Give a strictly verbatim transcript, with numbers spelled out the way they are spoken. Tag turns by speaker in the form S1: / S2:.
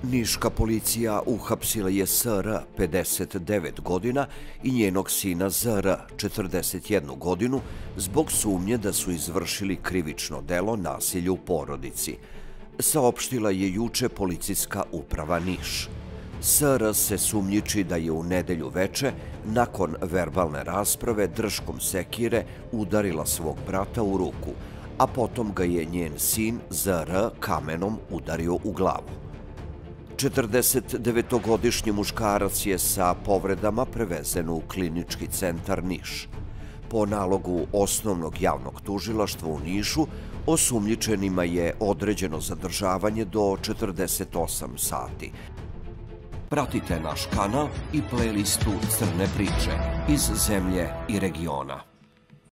S1: Niška policija uhapsila je S R, pedeset devet godina, i njenog sina Z R, četrdeset jednu godinu, zbog sumnje da su izvršili krivično delo nasilja u porodici, saopštila je juče policijska uprava Niš. S R se sumnjiči da je u nedelju veče, nakon verbalne rasprave, držkom sekire udarila svog brata u ruku, a potom ga je njen sin Z R kamenom udario u glavu. četrdesetdevetogodišnji muškarac je sa povredama prevezen u klinički centar Niš. Po nalogu Osnovnog javnog tužilaštva u Nišu, osumnjičenima je određeno zadržavanje do četrdeset osam sati. Pratite naš kanal i playlistu Crne priče iz zemlje i regiona.